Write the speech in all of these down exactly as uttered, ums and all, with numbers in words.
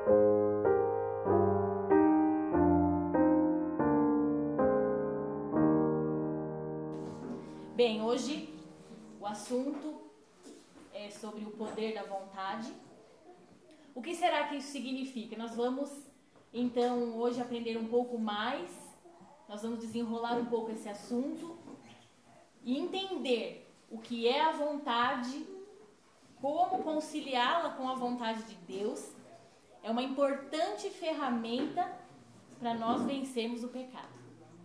Bem, hoje o assunto é sobre o poder da vontade. O que será que isso significa? Nós vamos, então, hoje aprender um pouco mais, nós vamos desenrolar um pouco esse assunto e entender o que é a vontade, como conciliá-la com a vontade de Deus. É uma importante ferramenta para nós vencermos o pecado.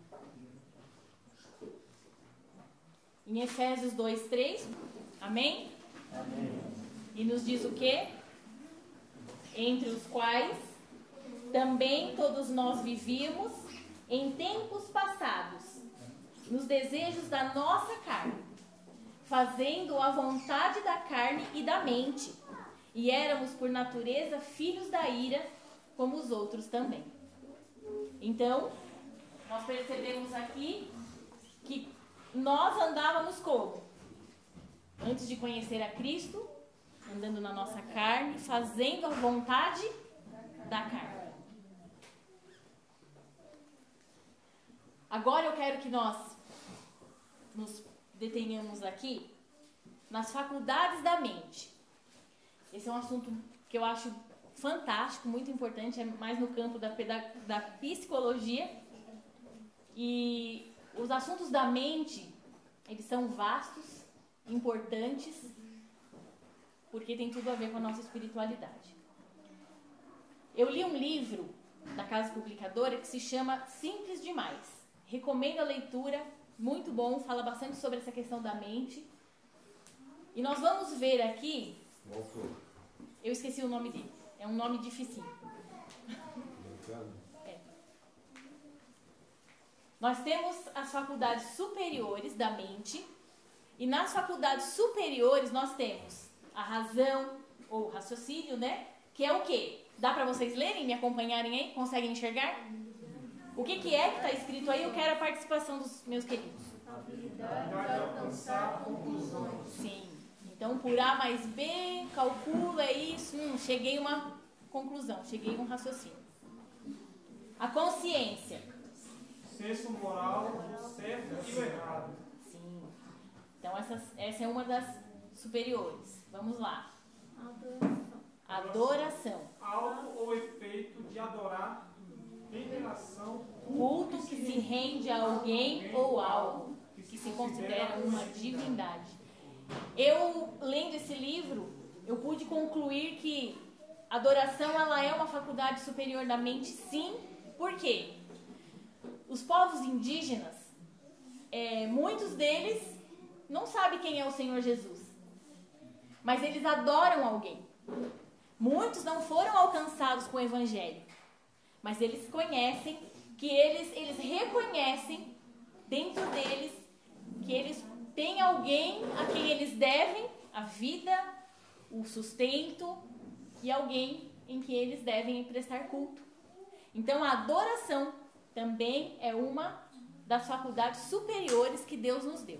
Em Efésios dois, três, amém? Amém. E nos diz o quê? Entre os quais também todos nós vivíamos em tempos passados, nos desejos da nossa carne, fazendo a vontade da carne e da mente, e éramos por natureza filhos da ira, como os outros também. Então, nós percebemos aqui que nós andávamos como? Antes de conhecer a Cristo, andando na nossa carne, fazendo a vontade da carne. Agora eu quero que nós nos detenhamos aqui nas faculdades da mente. Esse é um assunto que eu acho fantástico, muito importante, é mais no campo da, da psicologia. E os assuntos da mente, eles são vastos, importantes, porque tem tudo a ver com a nossa espiritualidade. Eu li um livro da Casa Publicadora que se chama Simples Demais. Recomendo a leitura, muito bom, fala bastante sobre essa questão da mente. E nós vamos ver aqui, eu esqueci o nome dele, é um nome dificinho. É. Nós temos as faculdades superiores da mente, e nas faculdades superiores nós temos a razão, ou raciocínio, né? Que é o quê? Dá para vocês lerem, me acompanharem aí? Conseguem enxergar? O que, que é que está escrito aí? Eu quero a participação dos meus queridos. Habilidade de alcançar conclusões. Sim. Então, por A mais B, calcula, é isso. Hum, cheguei a uma conclusão, cheguei a um raciocínio. A consciência. Senso moral, certo e o errado. Sim. Então, essa, essa é uma das superiores. Vamos lá. Adoração. Adoração. Algo ou efeito de adorar, veneração, Culto que se rende a alguém ou algo que se considera uma divindade. Eu, lendo esse livro, eu pude concluir que adoração ela é uma faculdade superior da mente, sim. Por quê? Os povos indígenas, é, muitos deles não sabem quem é o Senhor Jesus, mas eles adoram alguém. Muitos não foram alcançados com o Evangelho, mas eles conhecem, que eles, eles reconhecem dentro deles que eles têm alguém a quem eles devem a vida, o sustento e alguém em que eles devem prestar culto. Então a adoração também é uma das faculdades superiores que Deus nos deu.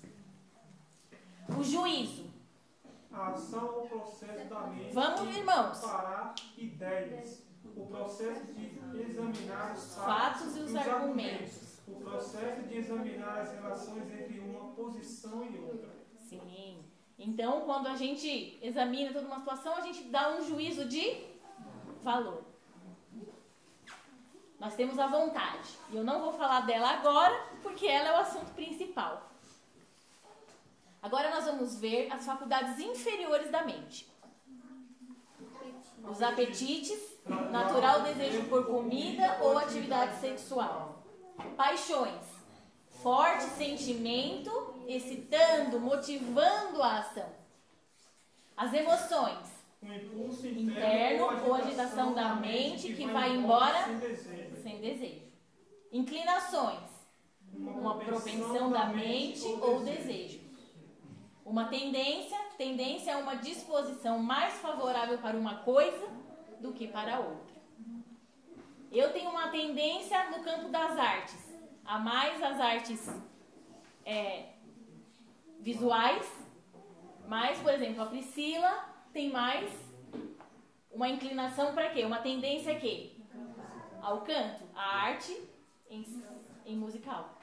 O juízo. A ação ou processo da mente. Vamos, irmãos. Parar ideias. O processo de examinar os Fatos fatos e os os argumentos. O processo de examinar as relações entre uma posição e outra. Sim. Então, quando a gente examina toda uma situação, a gente dá um juízo de valor. Nós temos a vontade. E eu não vou falar dela agora, porque ela é o assunto principal. Agora nós vamos ver as faculdades inferiores da mente. Os apetites, natural desejo por comida ou atividade sexual. Paixões, forte sentimento, excitando, motivando a ação. As emoções, Um impulso interno ou agitação da mente que vai embora sem desejo. sem desejo. Inclinações, uma propensão da mente ou desejo. Uma tendência, tendência é uma disposição mais favorável para uma coisa do que para outra. Eu tenho uma tendência no campo das artes, a mais as artes é, visuais, mas, por exemplo, a Priscila tem mais uma inclinação para quê? Uma tendência a quê? Ao canto, à arte em, em musical.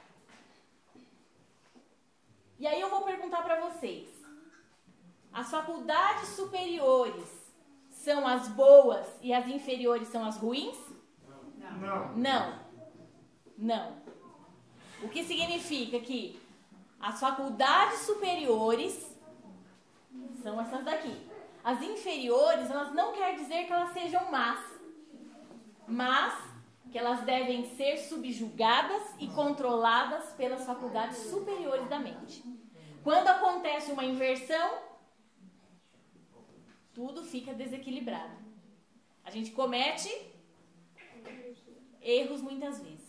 E aí eu vou perguntar para vocês. As faculdades superiores são as boas e as inferiores são as ruins? Não. Não. Não. O que significa que as faculdades superiores são essas daqui. As inferiores, elas não quer dizer que elas sejam más, mas que elas devem ser subjugadas e controladas pelas faculdades superiores da mente. Quando acontece uma inversão, tudo fica desequilibrado. A gente comete erros muitas vezes.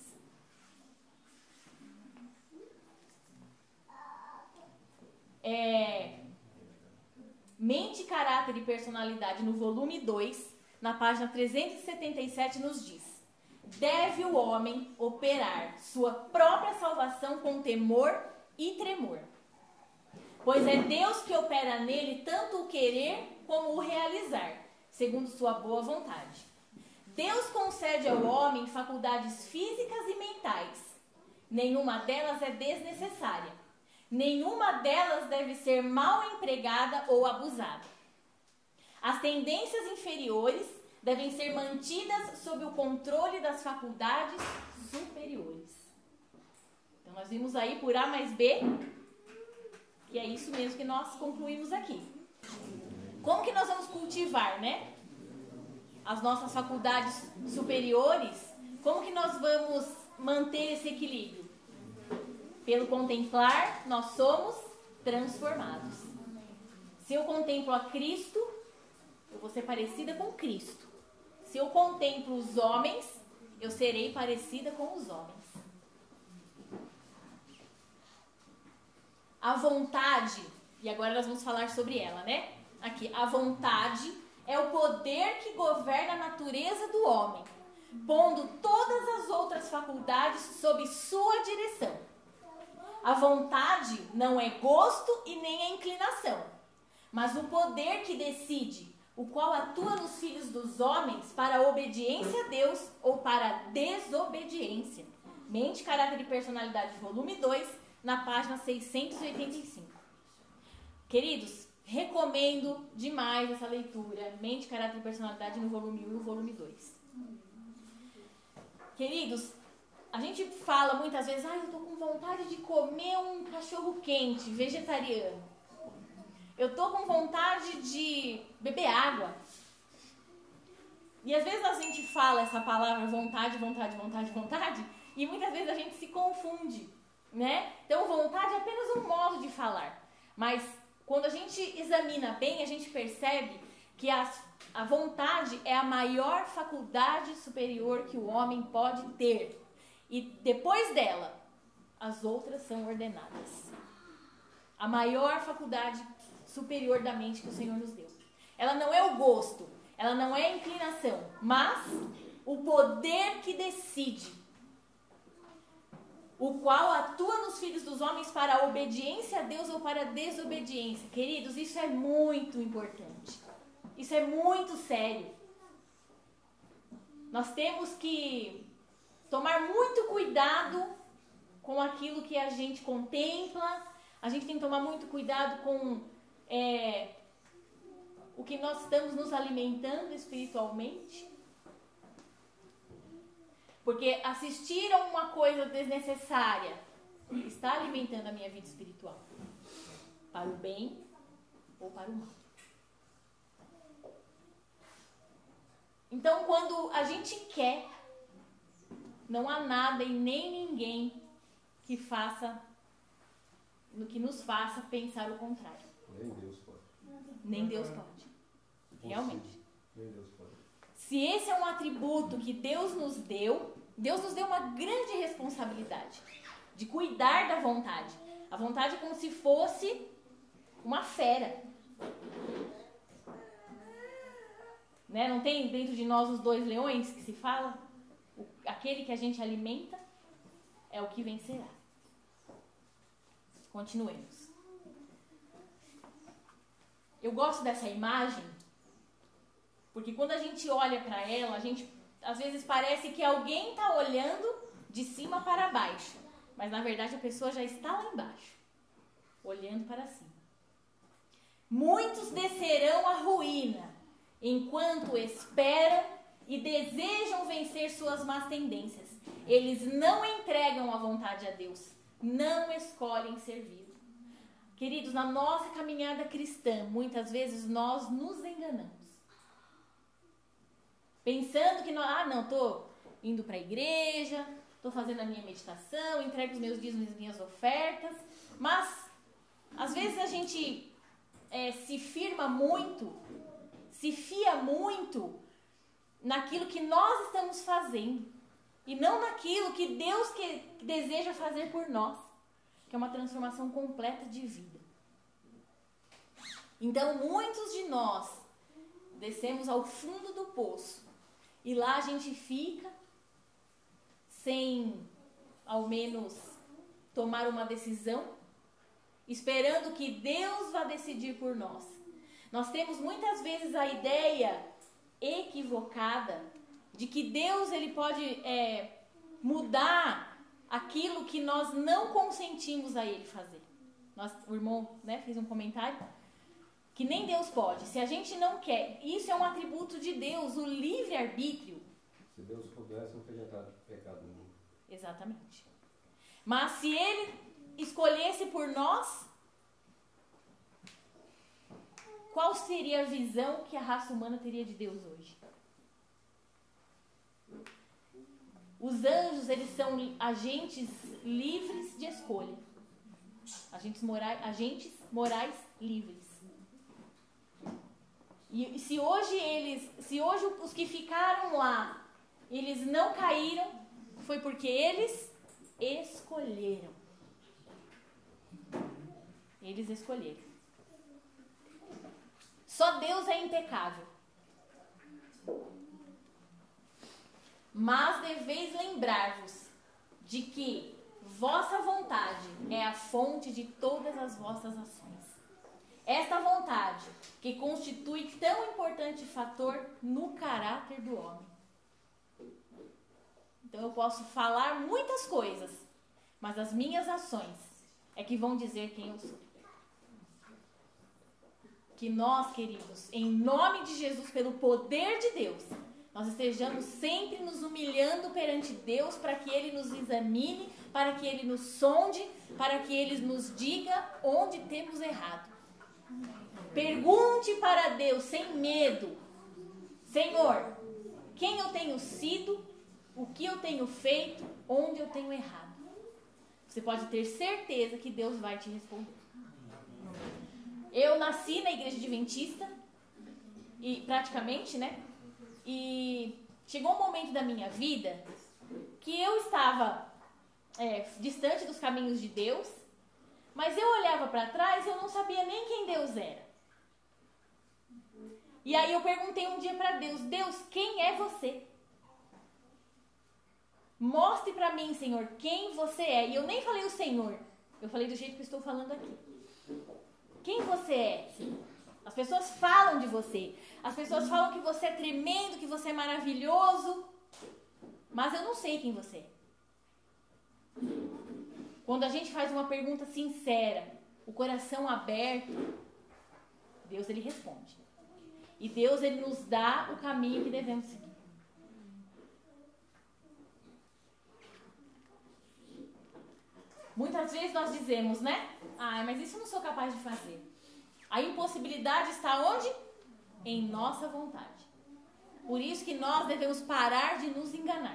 É, Mente, Caráter e Personalidade, no volume dois, na página trezentos e setenta e sete, nos diz: deve o homem operar sua própria salvação com temor e tremor, pois é Deus que opera nele tanto o querer como o realizar, segundo sua boa vontade. Deus concede ao homem faculdades físicas e mentais. Nenhuma delas é desnecessária. Nenhuma delas deve ser mal empregada ou abusada. As tendências inferiores devem ser mantidas sob o controle das faculdades superiores. Então nós vimos aí por A mais B, que é isso mesmo que nós concluímos aqui. Como que nós vamos cultivar, né, as nossas faculdades superiores? Como que nós vamos manter esse equilíbrio? Pelo contemplar, nós somos transformados. Se eu contemplo a Cristo, eu vou ser parecida com Cristo. Se eu contemplo os homens, eu serei parecida com os homens. A vontade, e agora nós vamos falar sobre ela, né? Aqui, a vontade é o poder que governa a natureza do homem, pondo todas as outras faculdades sob sua direção. A vontade não é gosto e nem é inclinação, mas o poder que decide, o qual atua nos filhos dos homens para a obediência a Deus ou para a desobediência. Mente, Caráter e Personalidade, volume dois, na página seiscentos e oitenta e cinco. Queridos, recomendo demais essa leitura, Mente, Caráter e Personalidade, no volume um e no volume dois. Queridos, a gente fala muitas vezes, ah, eu tô com vontade de comer um cachorro quente, vegetariano. Eu tô com vontade de beber água. E às vezes a gente fala essa palavra vontade, vontade, vontade, vontade, e muitas vezes a gente se confunde, né? Então vontade é apenas um modo de falar. Mas quando a gente examina bem, a gente percebe que as, a vontade é a maior faculdade superior que o homem pode ter. E depois dela, as outras são ordenadas. A maior faculdade superior da mente que o Senhor nos deu. Ela não é o gosto, ela não é a inclinação, mas o poder que decide, o qual atua nos filhos dos homens para a obediência a Deus ou para a desobediência. Queridos, isso é muito importante. Isso é muito sério. Nós temos que tomar muito cuidado com aquilo que a gente contempla. A gente tem que tomar muito cuidado com é, o que nós estamos nos alimentando espiritualmente. Porque assistir a uma coisa desnecessária está alimentando a minha vida espiritual. Para o bem ou para o mal. Então, quando a gente quer, não há nada e nem ninguém que faça, no que nos faça pensar o contrário. Nem Deus pode. Nem Deus pode. Realmente. Nem Deus pode. Se esse é um atributo que Deus nos deu, Deus nos deu uma grande responsabilidade de cuidar da vontade. A vontade é como se fosse uma fera. Né? Não tem dentro de nós os dois leões que se fala? O, aquele que a gente alimenta é o que vencerá. Continuemos. Eu gosto dessa imagem Porque quando a gente olha para ela, a gente às vezes parece que alguém está olhando de cima para baixo. Mas na verdade a pessoa já está lá embaixo, olhando para cima. Muitos descerão à ruína, enquanto esperam e desejam vencer suas más tendências. Eles não entregam a vontade a Deus, não escolhem servir. Queridos, na nossa caminhada cristã, muitas vezes nós nos enganamos. Pensando que, nós, ah, não, estou indo para a igreja, estou fazendo a minha meditação, entrego os meus dízimos e as minhas ofertas. Mas, às vezes a gente é, se firma muito, se fia muito naquilo que nós estamos fazendo. E não naquilo que Deus que, que deseja fazer por nós. Que é uma transformação completa de vida. Então, muitos de nós descemos ao fundo do poço. E lá a gente fica sem, ao menos, tomar uma decisão, esperando que Deus vá decidir por nós. Nós temos muitas vezes a ideia equivocada de que Deus ele pode é, mudar aquilo que nós não consentimos a Ele fazer. Nós, o irmão né, fez um comentário que nem Deus pode. Se a gente não quer, isso é um atributo de Deus, o livre-arbítrio. Se Deus pudesse, não teria dado pecado no mundo. Exatamente. Mas se Ele escolhesse por nós, qual seria a visão que a raça humana teria de Deus hoje? Os anjos, eles são agentes livres de escolha. Agentes morais, agentes morais livres. E se hoje eles, se hoje os que ficaram lá, eles não caíram, foi porque eles escolheram. Eles escolheram. Só Deus é impecável. Mas deveis lembrar-vos de que vossa vontade é a fonte de todas as vossas ações. Esta vontade que constitui tão importante fator no caráter do homem. Então eu posso falar muitas coisas, mas as minhas ações é que vão dizer quem eu sou. Que nós, queridos, em nome de Jesus, pelo poder de Deus, nós estejamos sempre nos humilhando perante Deus para que Ele nos examine, para que Ele nos sonde, para que Ele nos diga onde temos errado. Pergunte para Deus sem medo: Senhor, quem eu tenho sido, o que eu tenho feito, onde eu tenho errado. Você pode ter certeza que Deus vai te responder. Eu nasci na igreja adventista, e praticamente, né? E chegou um momento da minha vida que eu estava é, distante dos caminhos de Deus, mas eu olhava para trás e eu não sabia nem quem Deus era. E aí eu perguntei um dia para Deus: Deus, quem é você? Mostre para mim, Senhor, quem você é. E eu nem falei o Senhor, eu falei do jeito que eu estou falando aqui. Quem você é, Senhor? As pessoas falam de você. As pessoas falam que você é tremendo, que você é maravilhoso. Mas eu não sei quem você é. Quando a gente faz uma pergunta sincera, o coração aberto, Deus ele responde. E Deus ele nos dá o caminho que devemos seguir. Muitas vezes nós dizemos, né? Ah, mas isso eu não sou capaz de fazer. A impossibilidade está onde? Em nossa vontade. Por isso que nós devemos parar de nos enganar.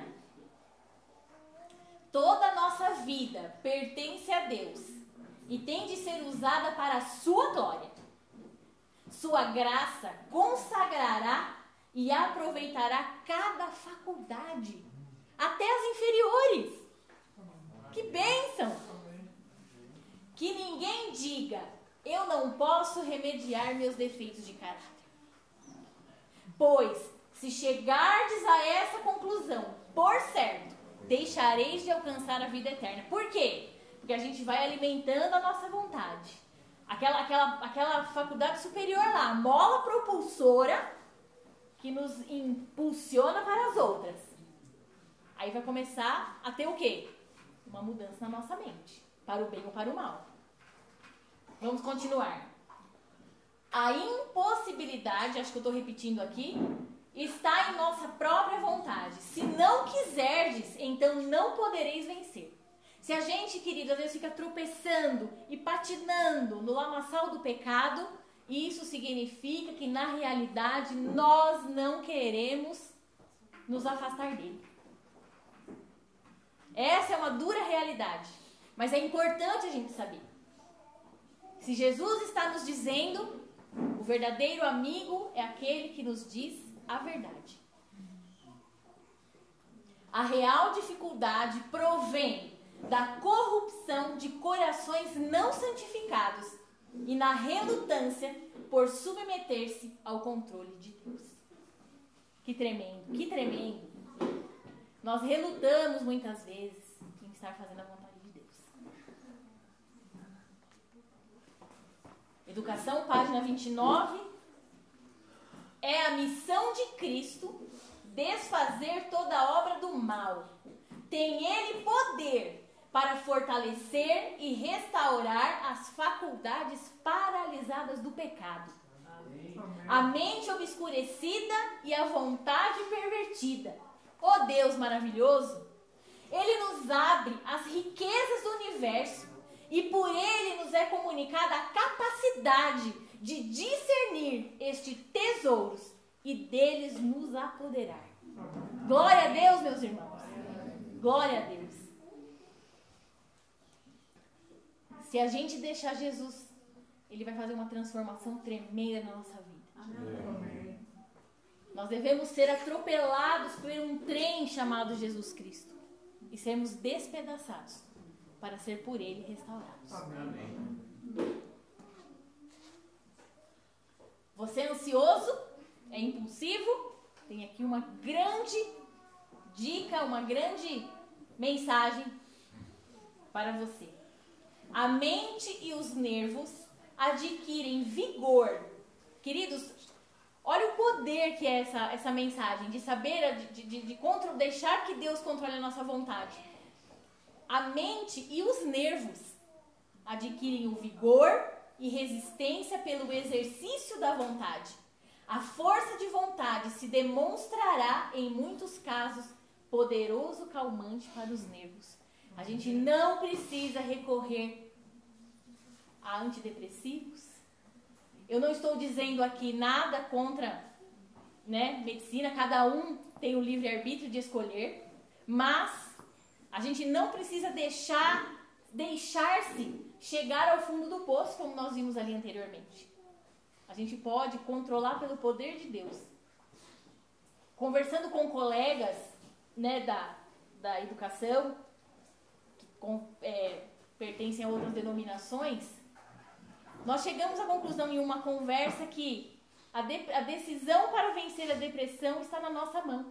Toda a nossa vida pertence a Deus e tem de ser usada para a sua glória. Sua graça consagrará e aproveitará cada faculdade, até as inferiores. Que bênção! Que ninguém diga: eu não posso remediar meus defeitos de caráter. Pois, se chegardes a essa conclusão, por certo, deixareis de alcançar a vida eterna. Por quê? Porque a gente vai alimentando a nossa vontade. Aquela, aquela, aquela faculdade superior lá, a mola propulsora, que nos impulsiona para as outras. Aí vai começar a ter o quê? Uma mudança na nossa mente, para o bem ou para o mal. Vamos continuar. A impossibilidade, acho que eu estou repetindo aqui, está em nossa própria vontade. Se não quiserdes, então não podereis vencer. Se a gente, querido, às vezes fica tropeçando e patinando no lamaçal do pecado, isso significa que na realidade nós não queremos nos afastar dele. Essa é uma dura realidade, mas é importante a gente saber. Se Jesus está nos dizendo, o verdadeiro amigo é aquele que nos diz a verdade. A real dificuldade provém da corrupção de corações não santificados e na relutância por submeter-se ao controle de Deus. Que tremendo, que tremendo. Nós relutamos muitas vezes em estar fazendo a vontade de Deus. Educação, página vinte e nove. É a missão de Cristo desfazer toda a obra do mal. Tem Ele poder para fortalecer e restaurar as faculdades paralisadas do pecado. Amém. A mente obscurecida e a vontade pervertida. Ó Deus maravilhoso, Ele nos abre as riquezas do universo e por Ele nos é comunicada a capacidade de discernir estes tesouros e deles nos apoderar. Glória a Deus, meus irmãos. Glória a Deus. Se a gente deixar Jesus, Ele vai fazer uma transformação tremenda na nossa vida. Amém. Nós devemos ser atropelados por um trem chamado Jesus Cristo e sermos despedaçados para ser por Ele restaurados. Amém. Você é ansioso? É impulsivo? Tem aqui uma grande dica, uma grande mensagem para você. A mente e os nervos adquirem vigor. Queridos, olha o poder que é essa, essa mensagem, de saber, de, de, de contro, deixar que Deus controle a nossa vontade. A mente e os nervos adquirem o vigor e resistência pelo exercício da vontade. A força de vontade se demonstrará, em muitos casos, poderoso calmante para os nervos. A gente não precisa recorrer a antidepressivos. Eu não estou dizendo aqui nada contra, né, medicina, cada um tem o livre-arbítrio de escolher, mas a gente não precisa deixar, deixar-se chegar ao fundo do poço, como nós vimos ali anteriormente. A gente pode controlar pelo poder de Deus. Conversando com colegas, né, da, da educação, que com, é, pertencem a outras denominações, nós chegamos à conclusão em uma conversa que a, de, a decisão para vencer a depressão está na nossa mão.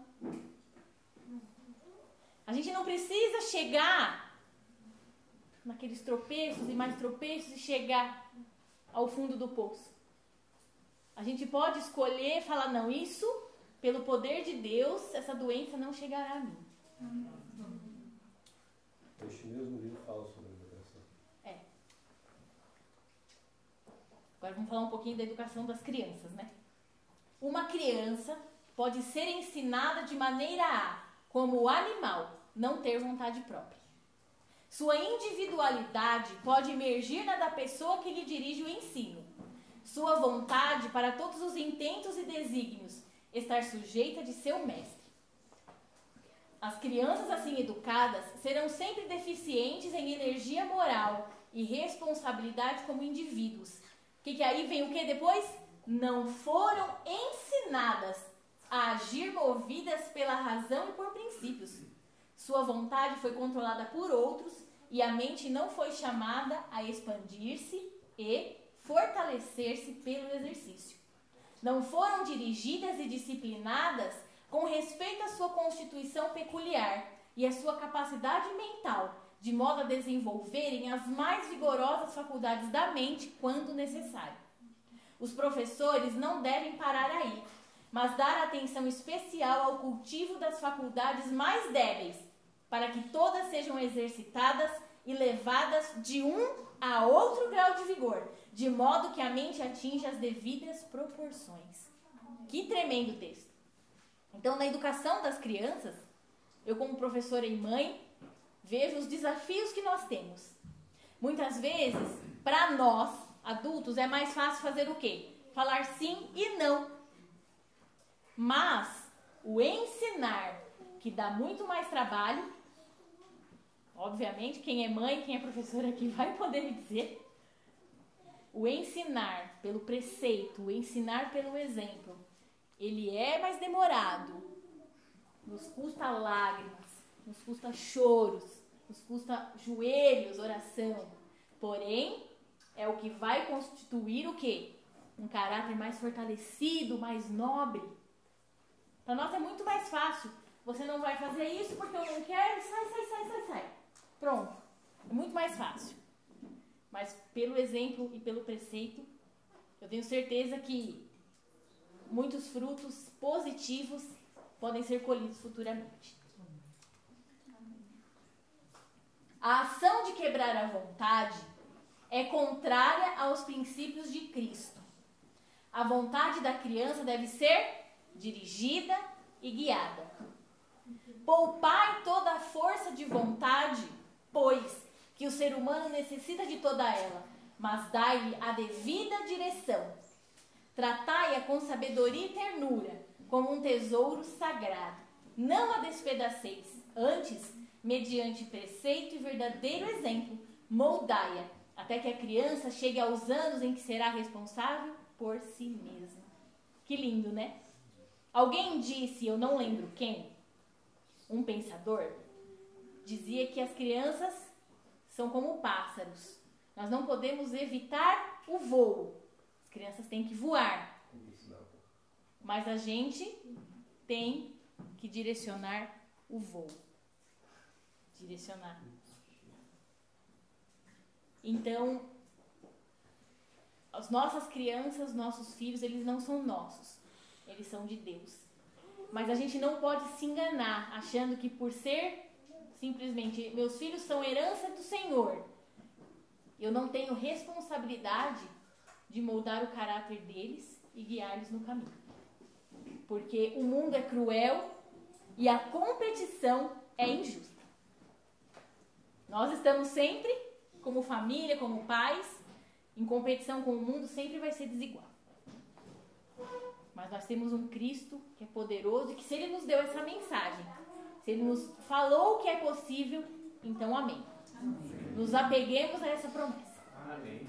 A gente não precisa chegar naqueles tropeços e mais tropeços e chegar ao fundo do poço. A gente pode escolher e falar, não, isso, pelo poder de Deus, essa doença não chegará a mim. Este mesmo livro fala sobre a depressão. É. Agora vamos falar um pouquinho da educação das crianças, né? Uma criança pode ser ensinada de maneira a, como animal, não ter vontade própria. Sua individualidade pode emergir na da pessoa que lhe dirige o ensino. Sua vontade, para todos os intentos e desígnios, estar sujeita de seu mestre. As crianças assim educadas serão sempre deficientes em energia moral e responsabilidade como indivíduos. Que, que aí vem o que depois? Não foram ensinadas a agir movidas pela razão e por princípios. Sua vontade foi controlada por outros e a mente não foi chamada a expandir-se e fortalecer-se pelo exercício. Não foram dirigidas e disciplinadas com respeito à sua constituição peculiar e à sua capacidade mental, de modo a desenvolverem as mais vigorosas faculdades da mente quando necessário. Os professores não devem parar aí. mas dar atenção especial ao cultivo das faculdades mais débeis, para que todas sejam exercitadas e levadas de um a outro grau de vigor, de modo que a mente atinja as devidas proporções. Que tremendo texto. Então, na educação das crianças, eu como professora e mãe, vejo os desafios que nós temos. Muitas vezes, para nós, adultos, é mais fácil fazer o quê? Falar sim e não. Mas, o ensinar, que dá muito mais trabalho, obviamente, quem é mãe, quem é professora aqui vai poder me dizer. O ensinar pelo preceito, o ensinar pelo exemplo, ele é mais demorado. Nos custa lágrimas, nos custa choros, nos custa joelhos, oração. Porém, é o que vai constituir o quê? Um caráter mais fortalecido, mais nobre. Para nós é muito mais fácil. Você não vai fazer isso porque eu não quero, sai, sai, sai, sai, sai. Pronto. É muito mais fácil. Mas pelo exemplo e pelo preceito, eu tenho certeza que muitos frutos positivos podem ser colhidos futuramente. A ação de quebrar a vontade é contrária aos princípios de Cristo. A vontade da criança deve ser dirigida e guiada. Poupai toda a força de vontade, pois que o ser humano necessita de toda ela, mas dai-lhe a devida direção. Tratai-a com sabedoria e ternura, como um tesouro sagrado. Não a despedaceis, antes, mediante preceito e verdadeiro exemplo, moldai-a, até que a criança chegue aos anos em que será responsável por si mesma. Que lindo, né? Alguém disse, eu não lembro quem, um pensador, dizia que as crianças são como pássaros. Nós não podemos evitar o voo. As crianças têm que voar. Mas a gente tem que direcionar o voo. Direcionar. Então, as nossas crianças, nossos filhos, eles não são nossos. Eles são de Deus. Mas a gente não pode se enganar, achando que por ser simplesmente, meus filhos são herança do Senhor, eu não tenho responsabilidade de moldar o caráter deles e guiar-eles no caminho. Porque o mundo é cruel e a competição é injusta. Nós estamos sempre, como família, como pais, em competição com o mundo, sempre vai ser desigual. Mas nós temos um Cristo que é poderoso e que se Ele nos deu essa mensagem, se Ele nos falou que é possível, então amém. Amém. Nos apeguemos a essa promessa. Amém.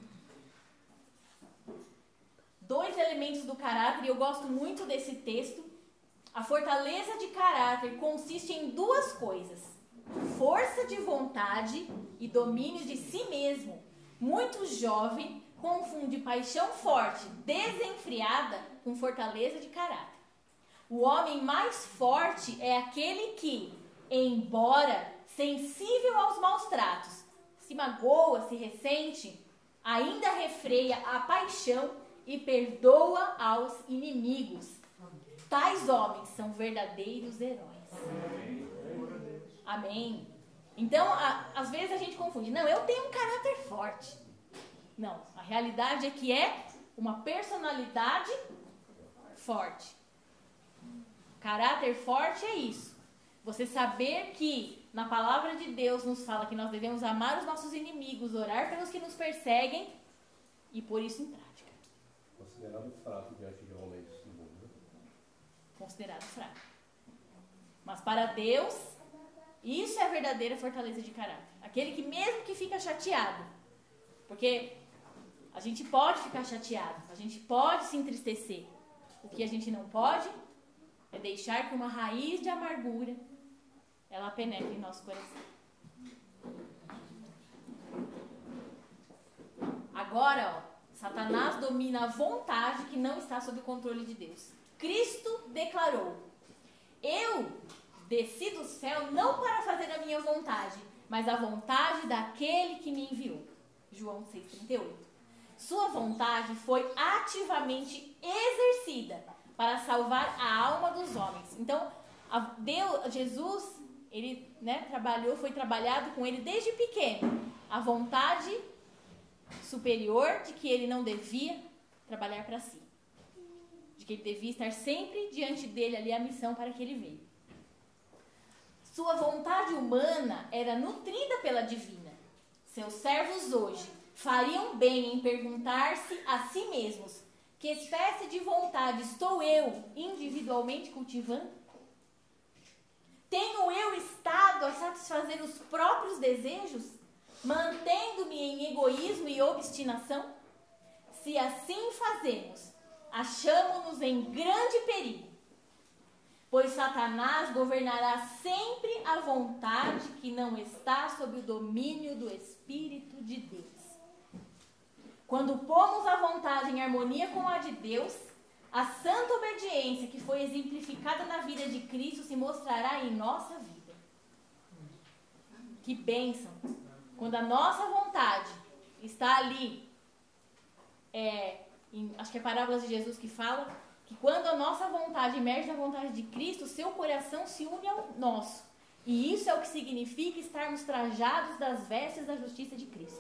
Dois elementos do caráter, e eu gosto muito desse texto. A fortaleza de caráter consiste em duas coisas: força de vontade e domínio de si mesmo. Muito jovem confunde paixão forte, desenfreada, com fortaleza de caráter. O homem mais forte é aquele que, embora sensível aos maus tratos, se magoa, se ressente, ainda refreia a paixão e perdoa aos inimigos. Tais homens são verdadeiros heróis. Amém. Então, a, às vezes a gente confunde. Não, eu tenho um caráter forte. Não, a realidade é que é uma personalidade forte. Caráter forte é isso. Você saber que na palavra de Deus nos fala que nós devemos amar os nossos inimigos, orar pelos que nos perseguem e pôr isso em prática. Considerado fraco diante de homens do mundo. Considerado fraco. Mas para Deus, isso é a verdadeira fortaleza de caráter. Aquele que mesmo que fica chateado, porque a gente pode ficar chateado, a gente pode se entristecer. O que a gente não pode é deixar que uma raiz de amargura ela penetre em nosso coração. Agora, ó, Satanás domina a vontade que não está sob o controle de Deus. Cristo declarou: eu desci do céu não para fazer a minha vontade, mas a vontade daquele que me enviou. João seis, trinta e oito. Sua vontade foi ativamente exercida para salvar a alma dos homens. Então, a Deus, Jesus, ele, né, trabalhou, foi trabalhado com ele desde pequeno. A vontade superior de que ele não devia trabalhar para si. De que ele devia estar sempre diante dele ali a missão para que ele veio. Sua vontade humana era nutrida pela divina. Seus servos hoje fariam bem em perguntar-se a si mesmos: que espécie de vontade estou eu individualmente cultivando? Tenho eu estado a satisfazer os próprios desejos, mantendo-me em egoísmo e obstinação? Se assim fazemos, achamo-nos em grande perigo, pois Satanás governará sempre a vontade que não está sob o domínio do Espírito de Deus. Quando pomos a vontade em harmonia com a de Deus, a santa obediência que foi exemplificada na vida de Cristo se mostrará em nossa vida. Que bênção! Quando a nossa vontade está ali, é, em, acho que é Parábolas de Jesus que fala, que quando a nossa vontade emerge na vontade de Cristo, seu coração se une ao nosso. E isso é o que significa estarmos trajados das vestes da justiça de Cristo.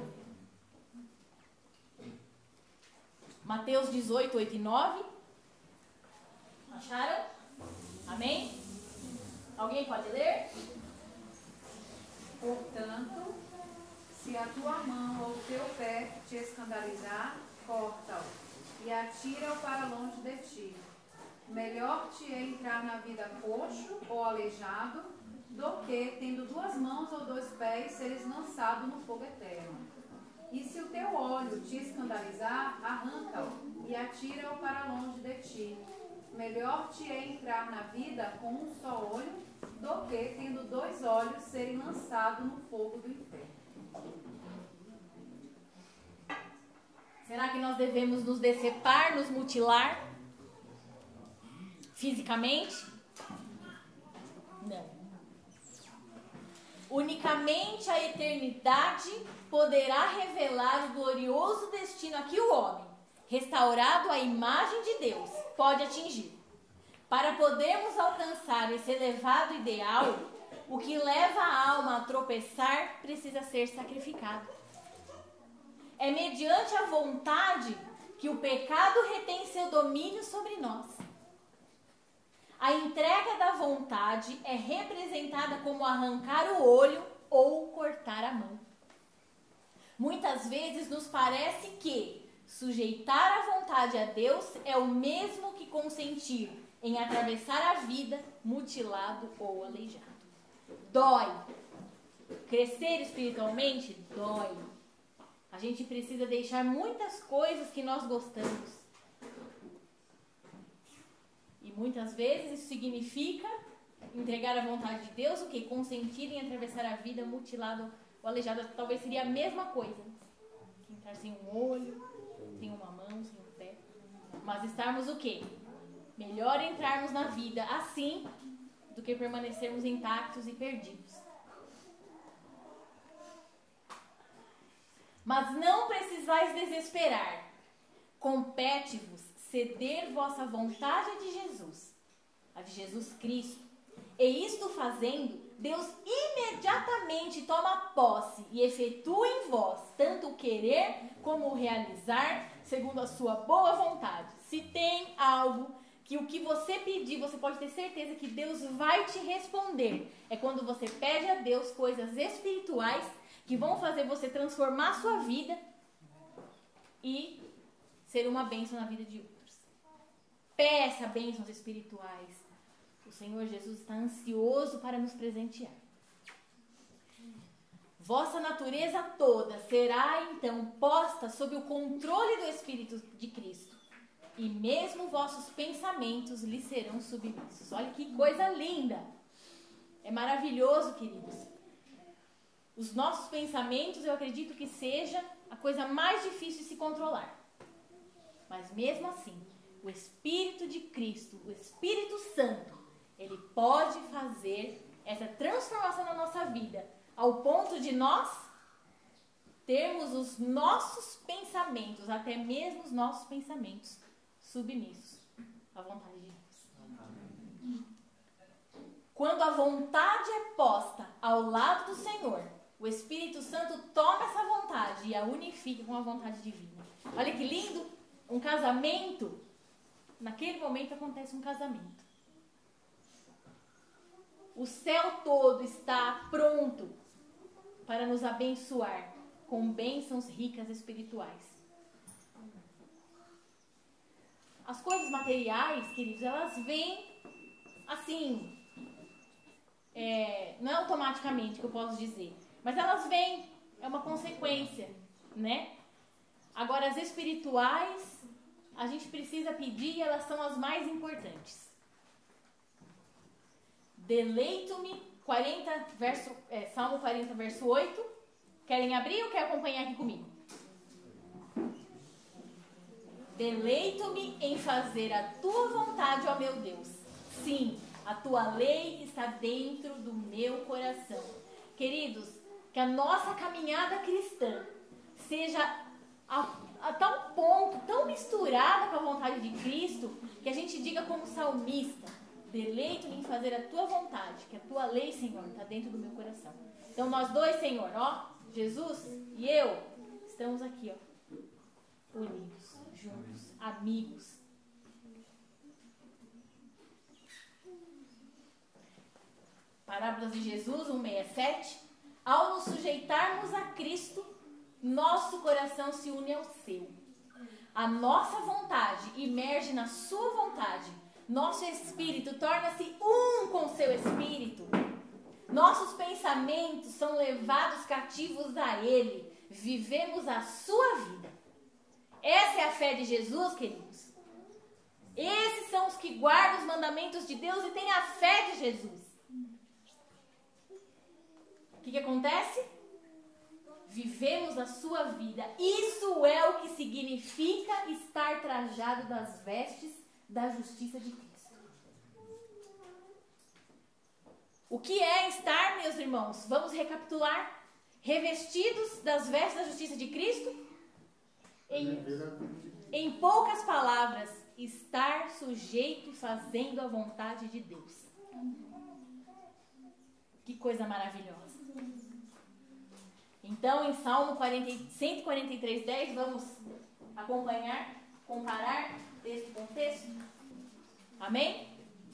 Mateus dezoito, oito e nove. Acharam? Amém? Alguém pode ler? Portanto, se a tua mão ou o teu pé te escandalizar, corta-o e atira-o para longe de ti. Melhor te é entrar na vida coxo ou aleijado, do que, tendo duas mãos ou dois pés, seres lançado no fogo eterno. E se o teu olho te escandalizar, arranca-o e atira-o para longe de ti. Melhor te é entrar na vida com um só olho, do que, tendo dois olhos, serem lançados no fogo do inferno. Será que nós devemos nos decepar, nos mutilar fisicamente? Não. Unicamente a eternidade poderá revelar o glorioso destino a que o homem, restaurado à imagem de Deus, pode atingir. Para podermos alcançar esse elevado ideal, o que leva a alma a tropeçar precisa ser sacrificado. É mediante a vontade que o pecado retém seu domínio sobre nós. A entrega da vontade é representada como arrancar o olho ou cortar a mão. Muitas vezes nos parece que sujeitar a vontade a Deus é o mesmo que consentir em atravessar a vida mutilado ou aleijado. Dói. Crescer espiritualmente dói. A gente precisa deixar muitas coisas que nós gostamos. E muitas vezes isso significa entregar a vontade de Deus, o que? Consentir em atravessar a vida mutilado ou aleijado. Talvez seria a mesma coisa. Entrar sem um olho, sem uma mão, sem um pé. Mas estarmos o quê? Melhor entrarmos na vida assim do que permanecermos intactos e perdidos. Mas não precisais desesperar. Compete-vos ceder vossa vontade a de Jesus, a de Jesus Cristo. E isto fazendo, Deus imediatamente toma posse e efetua em vós tanto o querer como o realizar, segundo a sua boa vontade. Se tem algo que o que você pedir, você pode ter certeza que Deus vai te responder. É quando você pede a Deus coisas espirituais que vão fazer você transformar a sua vida e ser uma bênção na vida de outros. Peça bênçãos espirituais. O Senhor Jesus está ansioso para nos presentear. Vossa natureza toda será então posta sob o controle do Espírito de Cristo. E mesmo vossos pensamentos lhe serão submissos. Olha que coisa linda. É maravilhoso, queridos. Os nossos pensamentos, eu acredito que seja a coisa mais difícil de se controlar. Mas mesmo assim, o Espírito de Cristo, o Espírito Santo, ele pode fazer essa transformação na nossa vida, ao ponto de nós termos os nossos pensamentos, até mesmo os nossos pensamentos, submissos a vontade de Deus. Quando a vontade é posta ao lado do Senhor, o Espírito Santo toma essa vontade e a unifica com a vontade divina. Olha que lindo! Um casamento, naquele momento acontece um casamento. O céu todo está pronto para nos abençoar com bênçãos ricas espirituais. As coisas materiais, queridos, elas vêm assim, é, não é automaticamente que eu posso dizer, mas elas vêm, é uma consequência, né? Agora, as espirituais, a gente precisa pedir e elas são as mais importantes. Deleito-me, quarenta, verso, é, Salmo quarenta, verso oito. Querem abrir ou querem acompanhar aqui comigo? Deleito-me em fazer a tua vontade, ó meu Deus. Sim, a tua lei está dentro do meu coração. Queridos, que a nossa caminhada cristã seja a, a tal ponto, tão misturada com a vontade de Cristo, que a gente diga como salmista: deleito-me em fazer a tua vontade, que a tua lei, Senhor, está dentro do meu coração. Então nós dois, Senhor, ó, Jesus e eu, estamos aqui, ó, unidos, juntos, amigos. Parábolas de Jesus, cento e sessenta e sete. Ao nos sujeitarmos a Cristo, nosso coração se une ao seu. A nossa vontade imerge na sua vontade. Nosso espírito torna-se um com seu espírito. Nossos pensamentos são levados cativos a Ele. Vivemos a sua vida. Essa é a fé de Jesus, queridos. Esses são os que guardam os mandamentos de Deus e têm a fé de Jesus. O que, que acontece? Vivemos a sua vida. Isso é o que significa estar trajado das vestes da justiça de Cristo. O que é estar, meus irmãos? Vamos recapitular. Revestidos das vestes da justiça de Cristo? Em, em poucas palavras, estar sujeito e fazendo a vontade de Deus. Que coisa maravilhosa. Então, em Salmo quarenta, cento e quarenta e três, dez, vamos acompanhar, comparar texto com texto. Amém?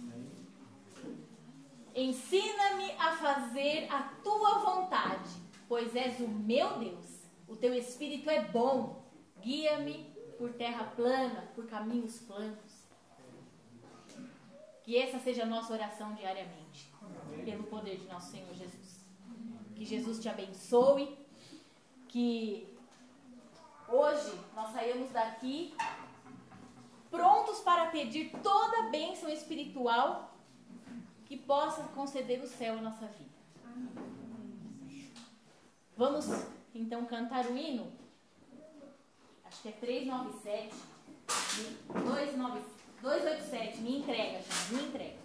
Ensina-me a fazer a tua vontade, pois és o meu Deus. O teu espírito é bom. Guia-me por terra plana, por caminhos planos. Que essa seja a nossa oração diariamente, pelo poder de nosso Senhor Jesus. Que Jesus te abençoe, que hoje nós saímos daqui prontos para pedir toda a bênção espiritual que possa conceder o céu à nossa vida. Vamos então cantar o hino? Acho que é trezentos e noventa e sete, duzentos e oitenta e sete, me entrega, gente, me entrega.